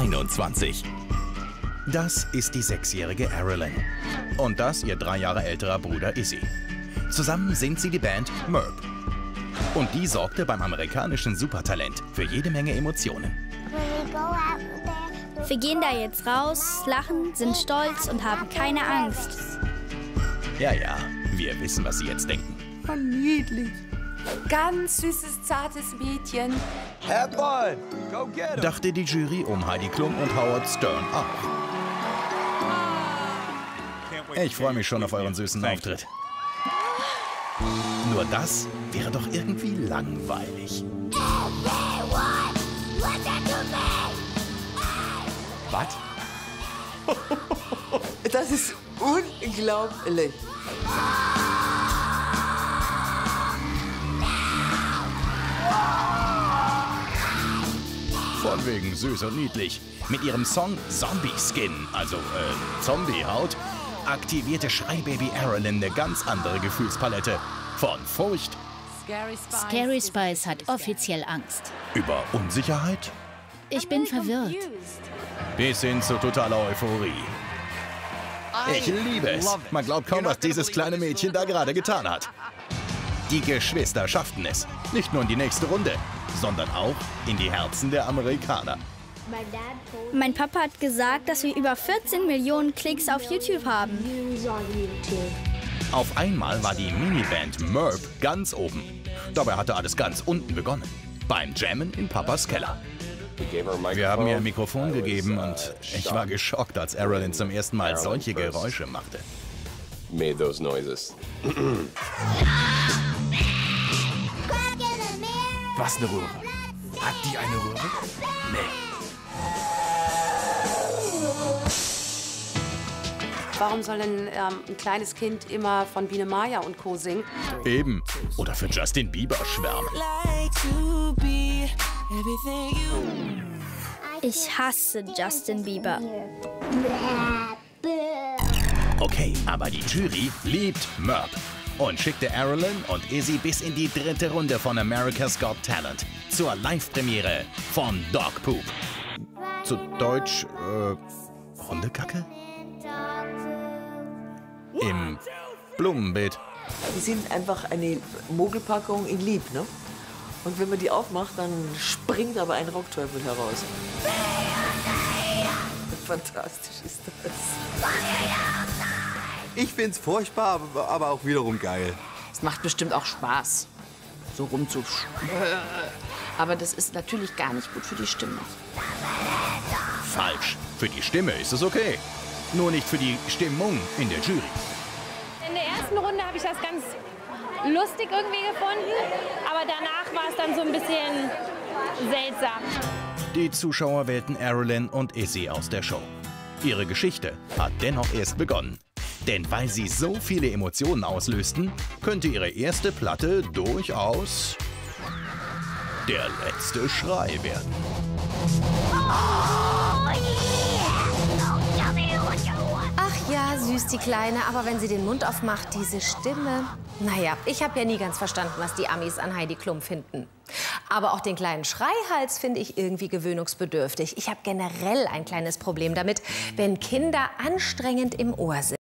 21. Das ist die 6-jährige Arilyn. Und das ihr 3 Jahre älterer Bruder Izzy. Zusammen sind sie die Band Merp. Und die sorgte beim amerikanischen Supertalent für jede Menge Emotionen. Wir gehen da jetzt raus, lachen, sind stolz und haben keine Angst. Ja, ja, wir wissen, was sie jetzt denken. Oh, niedlich. Ganz süßes, zartes Mädchen. Have fun. Go get 'em. Dachte die Jury um Heidi Klum und Howard Stern auch. Ich freue mich schon auf euren süßen Auftritt. Nur das wäre doch irgendwie langweilig. Was? Das ist unglaublich. Von wegen süß und niedlich. Mit ihrem Song Zombie Skin, also Zombiehaut, aktivierte Schreibaby Arilyn eine ganz andere Gefühlspalette. Von Furcht Scary Spice hat offiziell Angst. über Unsicherheit Ich bin verwirrt. bis hin zu totaler Euphorie. Ich liebe es. Man glaubt kaum, was dieses kleine Mädchen da gerade getan hat. Die Geschwister schafften es. Nicht nur in die nächste Runde, sondern auch in die Herzen der Amerikaner. Mein Papa hat gesagt, dass wir über 14 Millionen Klicks auf YouTube haben. Auf einmal war die Miniband Merp ganz oben. Dabei hatte alles ganz unten begonnen. Beim Jammen in Papas Keller. Wir haben ihr ein Mikrofon gegeben und ich war geschockt, als Arilyn zum ersten Mal solche Geräusche machte. Made those noises. Was eine Röhre. Hat die eine Röhre? Nee. Warum soll denn ein kleines Kind immer von Biene Maya und Co. singen? Eben. Oder für Justin Bieber schwärmen. Ich hasse Justin Bieber. Okay, aber die Jury liebt Merp und schickte Arilyn und Izzy bis in die 3. Runde von America's Got Talent zur Live-Premiere von Dog Poop. Zu Deutsch, Hundekacke? Im Blumenbeet. Die sind einfach eine Mogelpackung in lieb, ne? Und wenn man die aufmacht, dann springt aber ein Rockteufel heraus. Fantastisch ist das. Ich find's furchtbar, aber auch wiederum geil. Es macht bestimmt auch Spaß, so rumzusch. Aber das ist natürlich gar nicht gut für die Stimme. Falsch. Für die Stimme ist es okay. Nur nicht für die Stimmung in der Jury. In der ersten Runde habe ich das ganz lustig irgendwie gefunden, aber danach war es dann so ein bisschen seltsam. Die Zuschauer wählten Arilyn und Izzy aus der Show. Ihre Geschichte hat dennoch erst begonnen. Denn weil sie so viele Emotionen auslösten, könnte ihre erste Platte durchaus der letzte Schrei werden. Ach ja, süß die Kleine, aber wenn sie den Mund aufmacht, diese Stimme. Naja, ich habe ja nie ganz verstanden, was die Amis an Heidi Klum finden. Aber auch den kleinen Schreihals finde ich irgendwie gewöhnungsbedürftig. Ich habe generell ein kleines Problem damit, wenn Kinder anstrengend im Ohr sind.